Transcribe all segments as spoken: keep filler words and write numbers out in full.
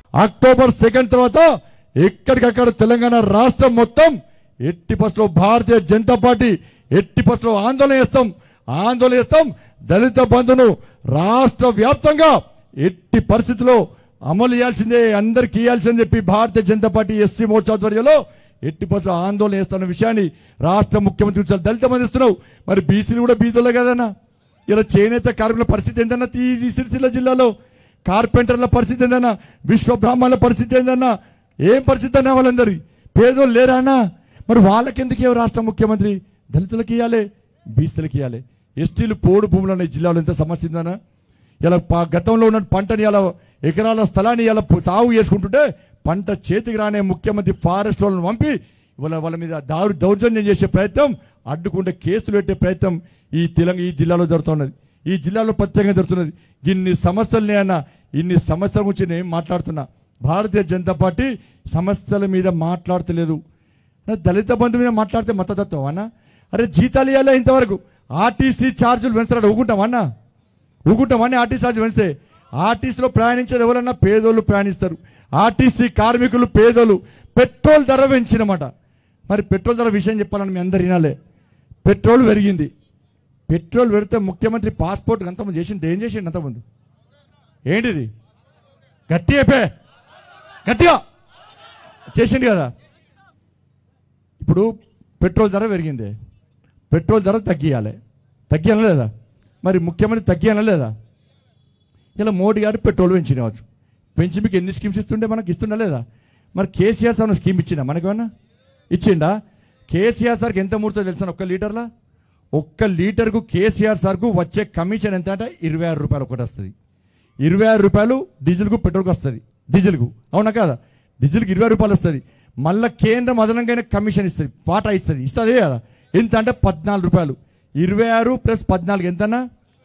October second తర్వాత ఎక్కడికక్కడ తెలంగాణ రాష్ట్రం మొత్తం ఎట్టి పరిస్థితుల్లో భారతీయ జనతా పార్టీ ఎట్టి పరిస్థితుల్లో ఆందోళన చేస్తాం ఆందోళన చేస్తాం దళిత బంధును రాష్ట్ర వ్యాప్తంగా ఎట్టి పరిస్థితుల్లో అమలు చేయాల్సిందే అందరికి ఇవ్వాల్సిందని చెప్పి భారతీయ జనతా పార్టీ ఎస్సీ మోర్చా ఆధ్వర్యంలో ఎట్టి పరిస్థితుల్లో ఆందోళన చేస్తున్న విషయాన్ని రాష్ట్ర ముఖ్యమంత్రి దళిత మంది ఇస్తున్నావు. మరి బీసీలు కూడా బీదోళ్ళే కదన్నా. ఇలా చేనేత కార్మికుల పరిస్థితి ఏంటన్నా ఈ సిరిసిల్ల జిల్లాలో? కార్పెంటర్ల పరిస్థితి ఏందన్నా? విశ్వ బ్రాహ్మణుల పరిస్థితి ఏందన్నా? ఏం పరిస్థితి అన్నా? వాళ్ళందరి పేదోళ్ళు లేరా అన్నా? మరి వాళ్ళకెందుకు ఇవ్వ రాష్ట్ర ముఖ్యమంత్రి? దళితులకు ఇవ్వాలి, బీసీలకు ఇవ్వాలి. ఎస్టీలు పోడు భూములు అన్న జిల్లాలో ఎంత సమస్య ఉందన్నా? ఇలా గతంలో ఉన్న పంటని ఇలా ఎకరాల స్థలాన్ని ఇలా సాగు చేసుకుంటుంటే పంట చేతికి రానే ముఖ్యమంత్రి ఫారెస్ట్ వాళ్ళని పంపి వాళ్ళ వాళ్ళ మీద దారు దౌర్జన్యం చేసే ప్రయత్నం, అడ్డుకుంటే కేసులు పెట్టే ప్రయత్నం ఈ తెలంగాణ ఈ జిల్లాలో జరుగుతున్నది. ఈ జిల్లాలో ప్రత్యేకంగా జరుగుతున్నది. ఇన్ని సమస్యలనే అన్న ఇన్ని సమస్యల గురించి నేను మాట్లాడుతున్నా. భారతీయ జనతా పార్టీ సమస్యల మీద మాట్లాడతలేదు. దళిత బంధు మీద మాట్లాడితే మతతత్వం అన్న. అరే జీతాలు ఇవ్వాలి, ఇంతవరకు ఆర్టీసీ ఛార్జీలు పెంచుతాడు. ఊకుంటామన్నా ఊకుంటామని ఆర్టీసీ ఛార్జీలు పెంచితే ఆర్టీసీలో ప్రయాణించేది ఎవరన్నా? పేదోళ్ళు ప్రయాణిస్తారు. ఆర్టీసీ కార్మికులు పేదోళ్ళు. పెట్రోల్ ధర పెంచినమాట. మరి పెట్రోల్ ధర విషయం చెప్పాలని మీ అందరు వినాలే. పెట్రోల్ పెరిగింది. పెట్రోల్ పెడితే ముఖ్యమంత్రి పాస్పోర్ట్ అంతమంది చేసింది. ఏం చేసిండు అంతమంది? ఏంటిది? గట్టి అయిపోయా గట్టిగా చేసిండు కదా. ఇప్పుడు పెట్రోల్ ధర పెరిగింది. పెట్రోల్ ధర తగ్గియాలి. తగ్గియాలా లేదా? మరి ముఖ్యమంత్రి తగ్గియాలా లేదా? ఇలా మోడీ గారు పెట్రోల్ పెంచినవచ్చు. పెంచి మీకు ఎన్ని స్కీమ్స్ ఇస్తుండే మనకి ఇస్తుండా లేదా? మరి కేసీఆర్ సార్ స్కీమ్ ఇచ్చిందా మనకేమన్నా? ఇచ్చిండా? కేసీఆర్ సార్కి ఎంత ముడుతుందో తెలుసా? ఒక్క లీటర్లా ఒక్క లీటర్కు కేసీఆర్ సార్కు వచ్చే కమిషన్ ఎంత అంటే ఇరవై ఆరు రూపాయలు ఒకటి వస్తుంది. ఇరవై ఆరు రూపాయలు డీజిల్కు పెట్రోల్కి వస్తుంది. డీజిల్కు అవునా కాదా? డీజిల్కి ఇరవై రూపాయలు వస్తుంది. మళ్ళీ కేంద్రం అదనంగా కమిషన్ ఇస్తుంది, వాటా ఇస్తుంది. ఇస్తుంది కదా. ఎంత అంటే పద్నాలుగు రూపాయలు. ఇరవై ఆరు ప్లస్ పద్నాలుగు ఎంతన్నా?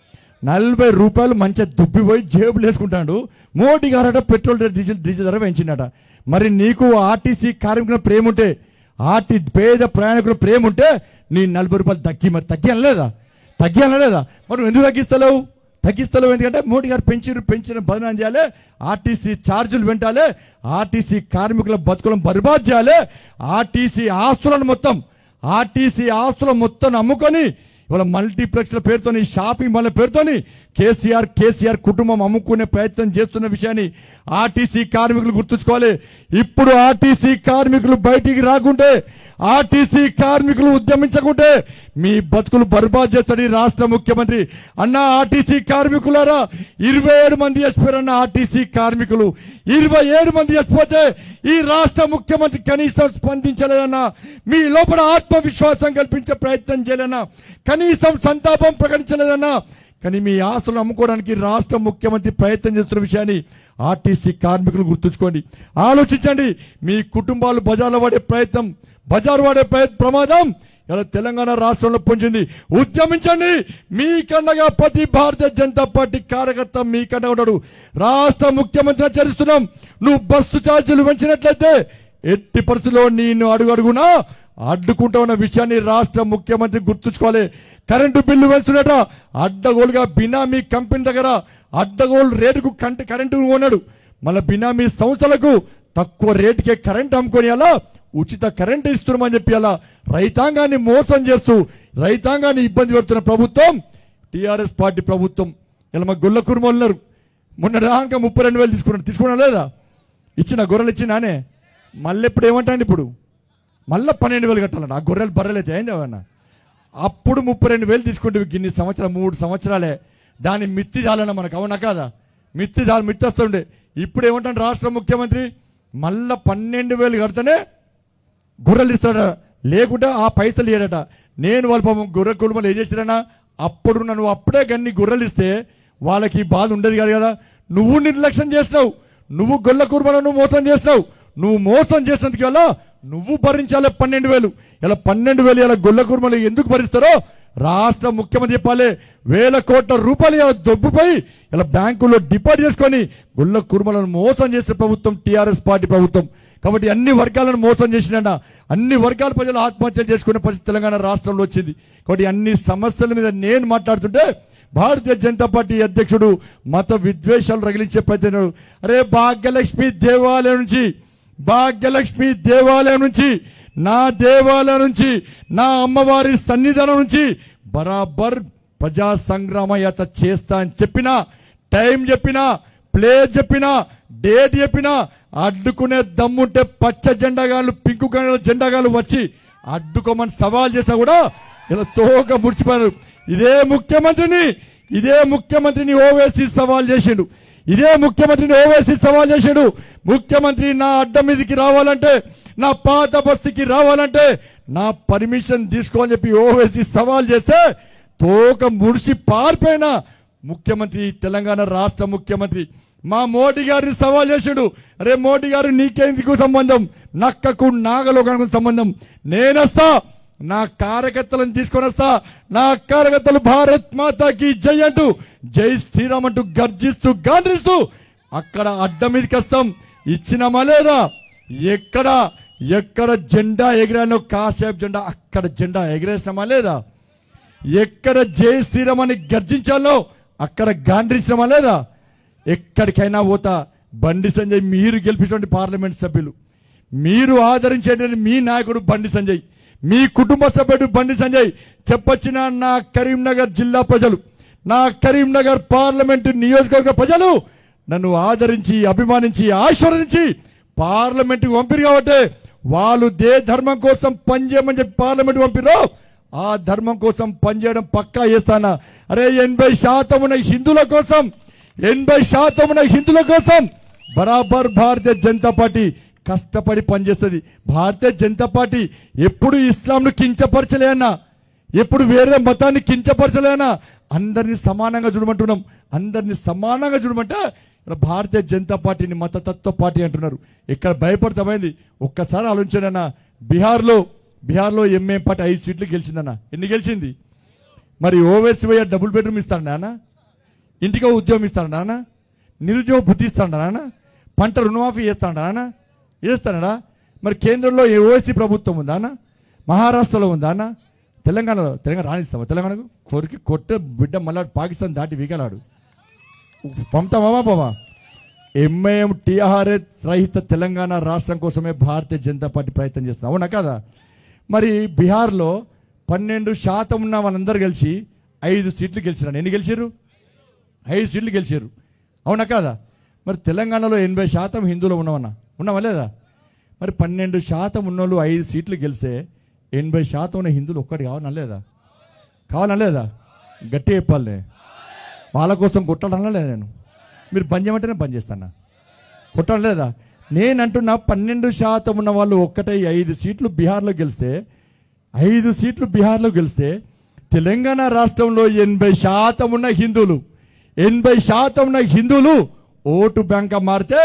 నలభై రూపాయలు మంచిగా దుబ్బిపోయి జేబులు వేసుకుంటాడు మోడీ గారట. పెట్రోల్ డీజిల్ డీజిల్ ధర పెంచిండట. మరి నీకు ఆర్టీసీ కార్మికుల ప్రేమ ఉంటే, ఆర్టీ పేద ప్రయాణికుల ప్రేమ ఉంటే నీ నలభై రూపాయలు తగ్గి మరి తగ్గి అనలేదా? తగ్గి అనలేదా? మరి నువ్వు ఎందుకు తగ్గిస్తలేవు? తగ్గిస్తలేవు ఎందుకంటే మోడీ గారు పెంచి పెంచిన బదనాం చేయాలి, ఆర్టీసీ ఛార్జీలు వెంటాలి, ఆర్టీసీ కార్మికుల బతుకులను బర్బాద్ చేయాలి, ఆర్టీసీ ఆస్తులను మొత్తం ఆర్టీసీ ఆస్తులను మొత్తం అమ్ముకొని ఇవాళ మల్టీప్లెక్స్ల పేరుతోని, షాపింగ్ మాల్ల పేరుతోని కేసీఆర్ కేసీఆర్ కుటుంబం అమ్ముకునే ప్రయత్నం చేస్తున్న విషయాన్ని ఆర్టీసీ కార్మికులు గుర్తుంచుకోవాలి. ఇప్పుడు ఆర్టీసీ కార్మికులు బయటికి రాకుంటే, ఆర్టీసీ కార్మికులు ఉద్యమించకుంటే మీ బతుకులు బర్బాద్ చేస్తాడు ఈ రాష్ట్ర ముఖ్యమంత్రి. అన్న ఆర్టీసీ కార్మికులారా, ఇరవై ఏడు మంది చచ్చిపోయారన్న ఆర్టీసీ కార్మికులు. ఇరవై ఏడు మంది చచ్చిపోతే ఈ రాష్ట్ర ముఖ్యమంత్రి కనీసం స్పందించలేదన్నా. మీ లోపల ఆత్మవిశ్వాసం కల్పించే ప్రయత్నం చేయలేదన్నా. కనీసం సంతాపం ప్రకటించలేదన్నా. కానీ మీ ఆస్తులను అమ్ముకోవడానికి రాష్ట్ర ముఖ్యమంత్రి ప్రయత్నం చేస్తున్న విషయాన్ని ఆర్టీసీ కార్మికులు గుర్తుంచుకోండి, ఆలోచించండి. మీ కుటుంబాలు బజార్లో పడే ప్రయత్నం, బజారు పడే ప్రమాదం ఇలా తెలంగాణ రాష్ట్రంలో పొందింది. ఉద్యమించండి. మీకన్నగా ప్రతి భారతీయ జనతా పార్టీ కార్యకర్త మీకన్నా ఉన్నాడు. రాష్ట్ర ముఖ్యమంత్రిని హెచ్చరిస్తున్నాం. నువ్వు బస్సు ఛార్జీలు పెంచినట్లయితే ఎట్టి పరిస్థితుల్లో నేను అడుగు అడుగునా అడ్డుకుంటా ఉన్న విషయాన్ని రాష్ట్ర ముఖ్యమంత్రి గుర్తుంచుకోవాలి. కరెంటు బిల్లు పెంచున్నట అడ్డగోలుగా బినామీ కంపెనీ దగ్గర అడ్డగోలు రేటుకు కంటి కరెంటు కొన్నాడు. మళ్ళీ బినామీ సంస్థలకు తక్కువ రేటుకే కరెంటు అమ్ముకొని అలా ఉచిత కరెంటు ఇస్తున్నామని చెప్పి అలా రైతాంగాన్ని మోసం చేస్తూ రైతాంగాన్ని ఇబ్బంది పెడుతున్న ప్రభుత్వం టీఆర్ఎస్ పార్టీ ప్రభుత్వం. ఇలా మా గొల్ల కుర్మలు ఉన్నారు. మొన్న దాకా ముప్పై రెండు వేలు తీసుకున్నాడు. తీసుకున్నా లేదా? ఇచ్చిన గొర్రెలు ఇచ్చినానే. మళ్ళీ ఇప్పుడు ఏమంటాండి? ఇప్పుడు మళ్ళీ పన్నెండు వేలు కట్టాలంట. ఆ గొర్రెలు బర్రెలు అయితే ఏం చదవన్నా? అప్పుడు ముప్పై రెండు వేలు తీసుకుంటే ఇన్ని సంవత్సరాలు మూడు సంవత్సరాలే దాని మిత్తి చాలన్నా మనకు. అవునా కాదా? మిత్తి చాలు మిత్తి వస్తుండే. ఇప్పుడు ఏమంటాడు రాష్ట్ర ముఖ్యమంత్రి? మళ్ళా పన్నెండు వేలు కడితేనే గొర్రెలు ఇస్తాడ, లేకుంటే ఆ పైసలు ఇయ్యడట. నేను వాళ్ళ పాపం గొర్రె కుటుంబాలు ఏం చేసిరన్నా? అప్పుడు నువ్వు అప్పుడే గన్ని గొర్రెలు ఇస్తే వాళ్ళకి బాధ ఉండేది కాదు కదా. నువ్వు నిర్లక్ష్యం చేస్తావు. నువ్వు గొల్ల కుటుంబాలను మోసం చేస్తావు. నువ్వు మోసం చేసినందుకు వల్ల నువ్వు భరించాలి పన్నెండు వేలు. ఇలా పన్నెండు వేలు ఇలా గొల్ల కుర్మలు ఎందుకు భరిస్తారో రాష్ట్ర ముఖ్యమంత్రి చెప్పాలి. వేల కోట్ల రూపాయలు ఇలా దొబ్బుపై ఇలా బ్యాంకుల్లో డిపాజిట్ చేసుకొని గొల్ల కుర్మలను మోసం చేసే ప్రభుత్వం టీఆర్ఎస్ పార్టీ ప్రభుత్వం. కాబట్టి అన్ని వర్గాలను మోసం చేసిన అన్ని వర్గాల ప్రజలు ఆత్మహత్య చేసుకునే పరిస్థితి తెలంగాణ రాష్ట్రంలో వచ్చింది. కాబట్టి అన్ని సమస్యల మీద నేను మాట్లాడుతుంటే భారతీయ జనతా పార్టీ అధ్యక్షుడు మత విద్వేషాలు రగిలించే ప్రయత్నం. అరే భాగ్యలక్ష్మి దేవాలయం నుంచి భాగ్యలక్ష్మి దేవాలయం నుంచి నా దేవాలయం నుంచి నా అమ్మవారి సన్నిధానం నుంచి బరాబర్ ప్రజా సంగ్రామ యాత్ర చేస్తా అని చెప్పినా, టైం చెప్పినా, ప్లేస్ చెప్పినా, డేట్ చెప్పినా అడ్డుకునే దమ్ముంటే పచ్చ జెండాగాళ్ళు పింకు జెండాగాళ్ళు వచ్చి అడ్డుకోమని సవాల్ చేసినా కూడా ఇలా తోక ముడిచిపోయారు. ఇదే ముఖ్యమంత్రిని ఇదే ముఖ్యమంత్రిని ఓవైసీ సవాల్ చేసిండు. ఇదే ముఖ్యమంత్రిని ఓవైసీ సవాల్ చేసాడు. ముఖ్యమంత్రి నా అడ్డ మీదకి రావాలంటే, నా పాత బస్తీకి రావాలంటే నా పర్మిషన్ తీసుకోని చెప్పి ఓవైసీ సవాల్ చేస్తే తోక ముడిసి పారిపోయిన ముఖ్యమంత్రి, తెలంగాణ రాష్ట్ర ముఖ్యమంత్రి మా మోడీ గారిని సవాల్ చేసాడు. అరే మోడీ గారు నీకెందుకు సంబంధం, నక్కకు నాగలోకానికి సంబంధం, నేనొస్తా, నా కార్యకర్తలను తీసుకొని వస్తా, నా కార్యకర్తలు భారత్ మాతాకి జై అంటూ జై శ్రీరామ్ అంటూ గర్జిస్తూ గాండ్రిస్తూ అక్కడ అడ్డ మీదకి వస్తాం. ఇచ్చినామా లేదా? ఎక్కడ ఎక్కడ జెండా ఎగిరానో కాసేపు జెండా అక్కడ జెండా ఎగిరేసినామా లేదా? ఎక్కడ జై శ్రీరామ్ అని గర్జించాలో అక్కడ గాండ్రించినామా లేదా? ఎక్కడికైనా పోతా. బండి సంజయ్ మీరు గెలిపించిన పార్లమెంట్ సభ్యులు, మీరు ఆదరించేటువంటి మీ నాయకుడు బండి సంజయ్, మీ కుటుంబ సభ్యుడు బండి సంజయ్ చెప్పొచ్చిన నా కరీంనగర్ జిల్లా ప్రజలు, నా కరీంనగర్ పార్లమెంటు నియోజకవర్గ ప్రజలు నన్ను ఆదరించి అభిమానించి ఆశీర్వదించి పార్లమెంటుకు పంపిరు కాబట్టి వాళ్ళు దే ధర్మం కోసం పనిచేయమని చెప్పి పార్లమెంట్ పంపిరో ఆ ధర్మం కోసం పనిచేయడం పక్కా చేస్తానా. అరే ఎనభై శాతం ఉన్న హిందువుల కోసం ఎనభై శాతం ఉన్న హిందువుల కోసం బరాబర్ భారతీయ జనతా పార్టీ కష్టపడి పనిచేస్తుంది. భారతీయ జనతా పార్టీ ఎప్పుడు ఇస్లాంను కించపరచలేనా, ఎప్పుడు వేరే మతాన్ని కించపరచలేనా, అందరినీ సమానంగా చూడమంటున్నాం. అందరినీ సమానంగా చూడమంటే ఇక్కడ భారతీయ జనతా పార్టీని మతతత్వ పార్టీ అంటున్నారు. ఇక్కడ భయపడతామైంది. ఒక్కసారి ఆలోచించానన్న, బీహార్లో బీహార్లో ఎంఏం పార్టీ ఐదు సీట్లు గెలిచిందన్న. ఎన్ని గెలిచింది? మరి ఓవైసీ పోయే డబుల్ బెడ్రూమ్ ఇస్తాడు నాన్న, ఇంటికో ఉద్యోగం ఇస్తాడు నాన్న, నిరుద్యోగ బుద్ధి ఇస్తాడు నాన్న, పంట రుణమాఫీ చేస్తాడు నాన్న, చేస్తాడా? మరి కేంద్రంలో ఓవైసీ ప్రభుత్వం ఉందా అన్న? మహారాష్ట్రలో ఉందా అన్న? తెలంగాణలో తెలంగాణ రాణిస్తామా? తెలంగాణకు కొరికి కొట్టే బిడ్డ మళ్ళా పాకిస్తాన్ దాటి వీగలాడు పంపుతామా బాబా? ఎంఐఎం టీఆర్ఎస్ రహిత తెలంగాణ రాష్ట్రం కోసమే భారతీయ జనతా పార్టీ ప్రయత్నం చేస్తుంది. అవునా కదా? మరి బీహార్లో పన్నెండు శాతం ఉన్న వాళ్ళందరూ కలిసి ఐదు సీట్లు గెలిచినారు. ఎన్ని గెలిచారు? ఐదు సీట్లు గెలిచారు. అవునా కదా? మరి తెలంగాణలో ఎనభై శాతం హిందువులు ఉన్నామన్నా, ఉన్నామా లేదా? మరి పన్నెండు శాతం ఉన్నోళ్ళు ఐదు సీట్లు గెలిస్తే ఎనభై శాతం ఉన్న హిందువులు ఒక్కటి కావాలన్నా లేదా? కావాలన్నా లేదా? గట్టి చెప్పాలి. వాళ్ళ కోసం కొట్టాలన్నా లేదా? నేను మీరు పని చేయమంటేనే పని చేస్తానా? కొట్టాలి లేదా? నేను అంటున్నా పన్నెండు శాతం ఉన్న వాళ్ళు ఒక్కటే ఐదు సీట్లు బీహార్లో గెలిస్తే ఐదు సీట్లు బీహార్లో గెలిస్తే తెలంగాణ రాష్ట్రంలో ఎనభై శాతం ఉన్న హిందువులు ఎనభై శాతం ఉన్న హిందువులు ఓటు బ్యాంక్ మారితే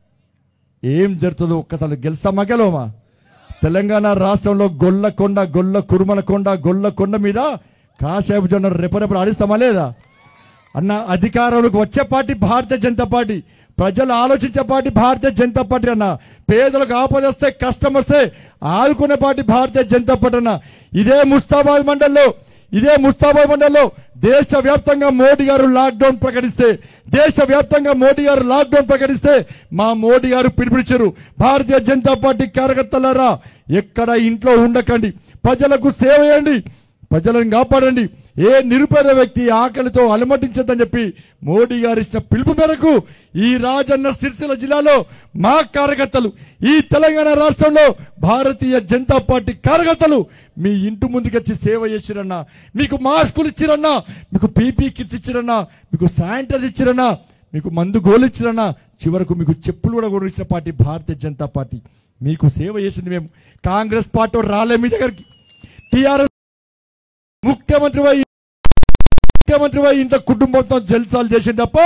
ఏం జరుగుతుందో ఒక్కసారి గెలుస్తామా గెలవమా? తెలంగాణ రాష్ట్రంలో గొల్లకొండ గొల్ల కురుమలకొండ గొల్లకొండ మీద కాసేపు జొన్న రెపరెపలు ఆడిస్తామా లేదా అన్న? అధికారంలోకి వచ్చే పార్టీ భారతీయ జనతా పార్టీ, ప్రజలు ఆలోచించే పార్టీ భారతీయ జనతా పార్టీ అన్న. పేదలకు ఆపద వస్తే కష్టం వస్తే ఆదుకునే పార్టీ భారతీయ జనతా పార్టీ అన్న. ఇదే ముస్తాబాద్ మండల్లో ఇదే ముస్తాబాద్ మండల్లో దేశవ్యాప్తంగా మోడీ గారు లాక్డౌన్ ప్రకటిస్తే దేశవ్యాప్తంగా మోడీ గారు లాక్డౌన్ ప్రకటిస్తే మా మోడీ గారు పిలుపునిచ్చారు, భారతీయ జనతా పార్టీ కార్యకర్తలారా ఎక్కడ ఇంట్లో ఉండకండి, ప్రజలకు సేవ చేయండి, ప్రజలను కాపాడండి, ఏ నిరుపేద వ్యక్తి ఆకలితో అలమటించదని చెప్పి మోడీ గారు ఇచ్చిన పిలుపు మేరకు ఈ రాజన్న సిరిసిల్ల జిల్లాలో మా కార్యకర్తలు, ఈ తెలంగాణ రాష్ట్రంలో భారతీయ జనతా పార్టీ కార్యకర్తలు మీ ఇంటి ముందుకొచ్చి సేవ చేసిరన్నా, మీకు మాస్కులు ఇచ్చిరన్నా, మీకు పీపీ కిట్స్ ఇచ్చిరన్నా, మీకు శానిటైజర్ ఇచ్చిరన్నా, మీకు మందు గోలు ఇచ్చిరన్నా, చివరకు మీకు చెప్పులు కూడా కూడా ఇచ్చిన పార్టీ భారతీయ జనతా పార్టీ. మీకు సేవ చేసింది మేము. కాంగ్రెస్ పార్టీ రాలే మీ దగ్గరికి. టీఆర్ఎస్ ముఖ్యమంత్రి ముఖ్యమంత్రి ఇంట్లో కుటుంబంతో జల్సాలు చేసింది తప్ప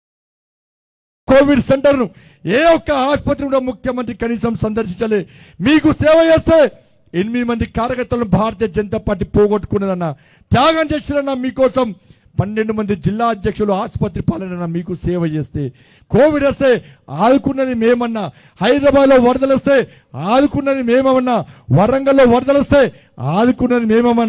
కోవిడ్ సెంటర్ ను ఏ ఒక్క ఆసుపత్రి కూడా ముఖ్యమంత్రి కనీసం సందర్శించలే. మీకు సేవ చేస్తే ఎనిమిది మంది కార్యకర్తలను భారతీయ జనతా పార్టీ పోగొట్టుకున్నదన్న, త్యాగం చేసిరన్నా మీకోసం. పన్నెండు మంది జిల్లా అధ్యక్షులు ఆసుపత్రి పాలన మీకు సేవ చేస్తే, కోవిడ్ వస్తే ఆదుకున్నది మేమన్నా, హైదరాబాద్లో వరదలు వస్తే ఆదుకున్నది మేమన్నా, వరంగల్లో వరదలు వస్తే ఆదుకున్నది మేమన్నా,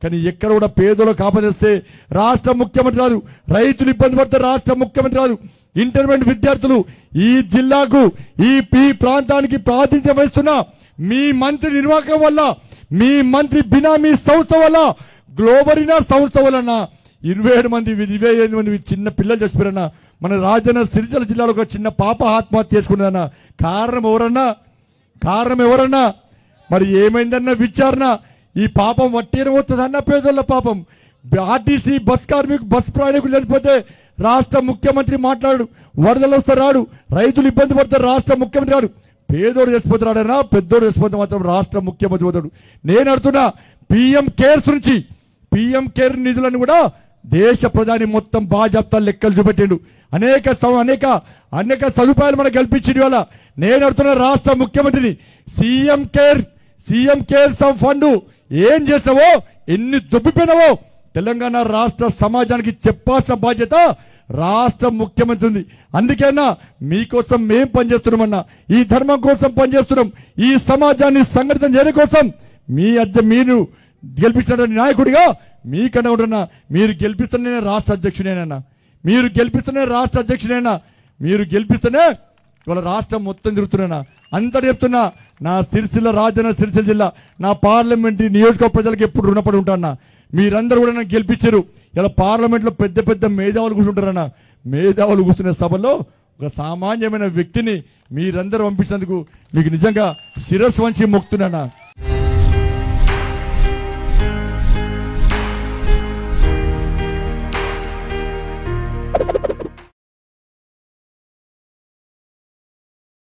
కానీ ఎక్కడ కూడా పేదలకు ఆపదిస్తే రాష్ట్ర ముఖ్యమంత్రి రాదు, రైతులు ఇబ్బంది పడితే రాష్ట్ర ముఖ్యమంత్రి రాదు, ఇంటర్మీడియట్ విద్యార్థులు ఈ జిల్లాకు ఈ ఈ ప్రాంతానికి ప్రాతినిధ్యం వహిస్తున్న మీ మంత్రి నిర్వాహకం వల్ల, మీ మంత్రి బినామీ సంస్థ వల్ల, గ్లోబరీనా సంస్థ వలన ఇరవై ఏడు మంది ఇరవై ఐదు మంది చిన్న పిల్లలు చచ్చిపోయారన్నా. మన రాజన్న సిరిసిల్ల జిల్లాలో ఒక చిన్న పాప ఆత్మహత్య చేసుకున్నదన్నా. కారణం ఎవరన్నా? కారణం ఎవరన్నా? మరి ఏమైందన్న విచారణ. ఈ పాపం వట్టిన పోతుందన్న పేదోళ్ళ పాపం. ఆర్టీసీ బస్ కార్మికు బస్ ప్రయాణికులు చనిపోతే రాష్ట్ర ముఖ్యమంత్రి మాట్లాడు, వరదలు వస్తే రాడు, రైతులు ఇబ్బంది పడతారు రాష్ట్ర ముఖ్యమంత్రి రాడు. పేదోడు చచ్చిపోతాడన్నా, పెద్దోడు చచ్చిపోతే మాత్రం రాష్ట్ర ముఖ్యమంత్రి పోతాడు. నేను అడుగుతున్నా, పిఎం కేర్స్ నుంచి పిఎం కేర్ నిధులను కూడా దేశ ప్రధాని మొత్తం బాజాప్తా లెక్కలు చూపెట్టిండు. అనేక అనేక అనేక సదుపాయాలు మనకు కల్పించింది. ఇవాళ నేను అడుగుతున్న రాష్ట్ర ముఖ్యమంత్రిని, CM care CM care some fund ఏం చేస్తావో, ఎన్ని దొబ్బిపోయినావో తెలంగాణ రాష్ట్ర సమాజానికి చెప్పాల్సిన బాధ్యత రాష్ట్ర ముఖ్యమంత్రి ఉంది. అందుకేనా మీకోసం మేం పనిచేస్తున్నామన్నా, ఈ ధర్మం కోసం పనిచేస్తున్నాం, ఈ సమాజాన్ని సంఘటితం చేయడం కోసం. మీ అధ్య మీరు గెలిపించిన నాయకుడిగా మీకన్నా ఉంటున్నా. మీరు గెలిపిస్తేనే రాష్ట్ర అధ్యక్షుడేనన్నా, మీరు గెలిపిస్తేనే రాష్ట్ర అధ్యక్షుడైనా, మీరు గెలిపిస్తేనే ఇవాళ రాష్ట్రం మొత్తం తిరుగుతున్నా. అంతటి చెప్తున్నా, నా సిరిసిల్ల రాజన్న సిరిసిల్ల జిల్లా నా పార్లమెంట్ నియోజకవర్గ ప్రజలకు ఎప్పుడు రుణపడి ఉంటానా. మీరందరూ కూడా నన్ను గెలిపించారు. ఇలా పార్లమెంట్లో పెద్ద పెద్ద మేధావులు కూర్చుంటారన్నా. మేధావులు కూర్చునే సభలో ఒక సామాన్యమైన వ్యక్తిని మీరందరూ పంపించినందుకు మీకు నిజంగా శిరస్సు వంచి మొక్కుతున్నానా.